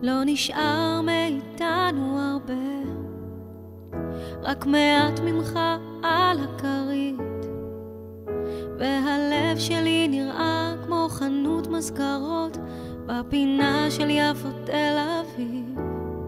לא נשאר מאיתנו הרבה, רק מעט ממך על הכרית, והלב שלי נראה כמו חנות מזכרות בפינה של יפו תל אביב.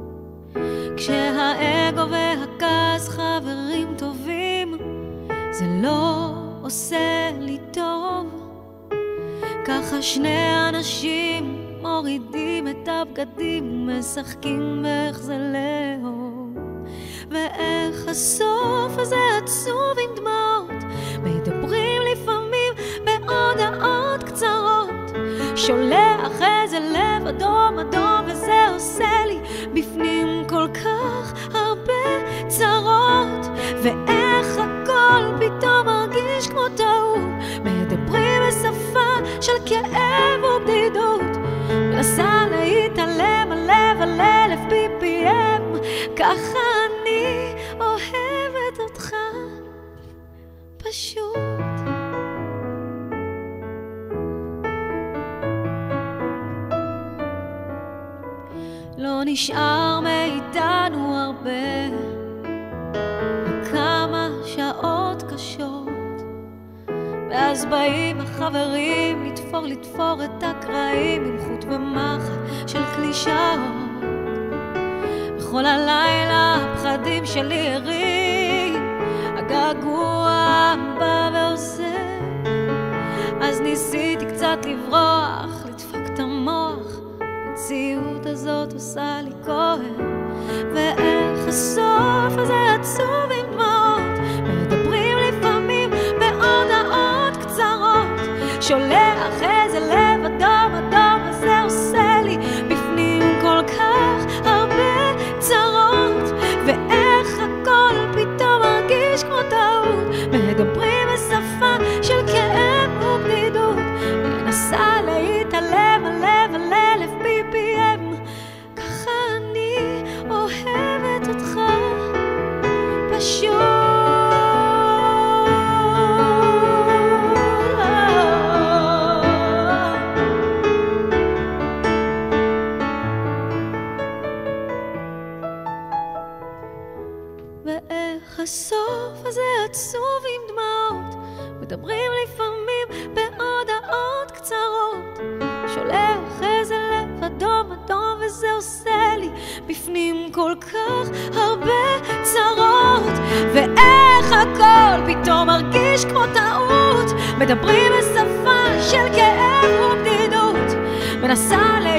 כשהאגו והכעס חברים טובים, זה לא עושה לי טוב. ככה שני אנשים מורידים את הבגדים ומשחקים באיך זה לאהוב, ואיך הסוף הזה עצוב עם דמעות, מדברים לפעמים בהודעות קצרות, שולח איזה לב אדום אדום, וזה עושה לי בפנים כל כך הרבה צרות. ואיך הכל פתאום מרגיש כמו טעות, מדברים בשפה של כאב ובדידות, מנסה להתעלם הלב על 1000 BPM. ככה אני אוהבת אותך פשוט. לא נשאר מאיתנו הרבה, כמה שעות קשות, ואז באים החברים לתפור את הקרעים עם חוט ומחל של קלישאות. בכל הלילה הפחדים שלי ערים, הגעגוע בא ועושה, אז ניסיתי קצת לברוח, לדפוק את המוח, המציאות הזאת עושה לי כואב. ואיך הסוף הזה עצוב עם דמעות, מדברים לפעמים בהודעות קצרות, שולח איזה לב אדום אדום, וזה עושה לי בפנים כל כך הרבה צרות. ואיך הכל פתאום מרגיש כמו טעות, מדברים בשפה של כאב ובדידות, מנסה להתעלם הלב על 1000 BPM. ככה אני אוהבת אותך פשוט. ואיך הסוף הזה עצוב עם דמעות, מדברים לפעמים בהודעות קצרות, שולח איזה לב אדום אדום, וזה עושה לי בפנים כל כך הרבה צרות. ואיך הכל פתאום מרגיש כמו טעות, מדברים בשפה של כאב ובדידות, מנסה